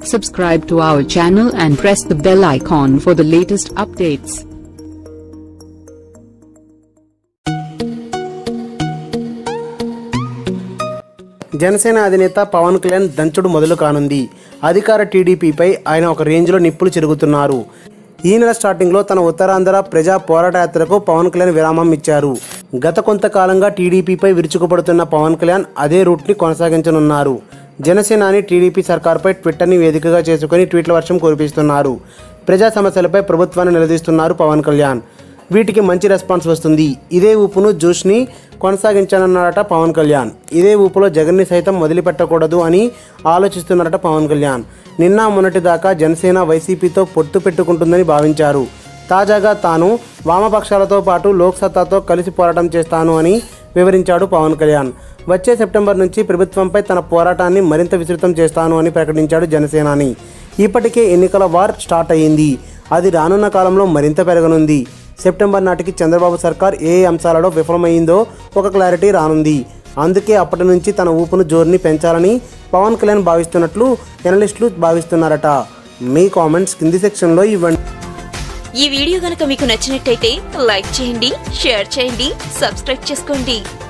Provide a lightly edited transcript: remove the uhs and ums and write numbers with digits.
Subscribe to our channel and press the bell icon for the latest updates. Janasena అధినేత పవన్ కళ్యాణ్ దంచుడు మొదలు కానుంది. అధికార టీడీపీపై ఆయన ఒక రేంజ్లో నిప్పులు చెరుగుతున్నారు. ఈ నెల స్టార్టింగ్లో తన ఉత్తరాంధ్ర ప్రజా పోరాట యాత్రకు పవన్ కళ్యాణ్ విరామం ఇచ్చారు. గత కొంతకాలంగా టీడీపీపై విరుచుకుపడుతున్న పవన్ కళ్యాణ్ అదే రూట్ని కొనసాగించనున్నారు. జనసేనాని టీడీపీ సర్కార్పై ట్విట్టర్ని వేదికగా చేసుకుని ట్వీట్ల వర్షం కురిపిస్తున్నారు. ప్రజా సమస్యలపై ప్రభుత్వాన్ని నిలదీస్తున్నారు పవన్ కళ్యాణ్. వీటికి మంచి రెస్పాన్స్ వస్తుంది. ఇదే ఊపును జోష్ని కొనసాగించానన్నారట పవన్ కళ్యాణ్. ఇదే ఊపులో జగన్ని సైతం వదిలిపెట్టకూడదు అని ఆలోచిస్తున్నారట పవన్ కళ్యాణ్. నిన్న మొన్నటి దాకా జనసేన వైసీపీతో పొత్తు పెట్టుకుంటుందని భావించారు. తాజాగా తాను వామపక్షాలతో పాటు లోక్సత్తాతో కలిసి పోరాటం చేస్తాను అని వివరించాడు పవన్ కళ్యాణ్. వచ్చే సెప్టెంబర్ నుంచి ప్రభుత్వంపై తన పోరాటాన్ని మరింత విస్తృతం చేస్తాను అని ప్రకటించాడు జనసేనాని. ఇప్పటికే ఎన్నికల వార్ స్టార్ట్ అయ్యింది. అది రానున్న కాలంలో మరింత పెరగనుంది. సెప్టెంబర్ నాటికి చంద్రబాబు సర్కార్ ఏ అంశాలలో విఫలమైందో ఒక క్లారిటీ రానుంది. అందుకే అప్పటి నుంచి తన ఊపును జోరుని పెంచాలని పవన్ కళ్యాణ్ భావిస్తున్నట్లు ఎనలిస్టులు భావిస్తున్నారట. మీ కామెంట్స్ కింది సెక్షన్లో ఇవ్వండి. ఈ వీడియో గనుక మీకు నచ్చినట్టయితే లైక్ చేయండి, షేర్ చేయండి, సబ్స్క్రైబ్ చేసుకోండి.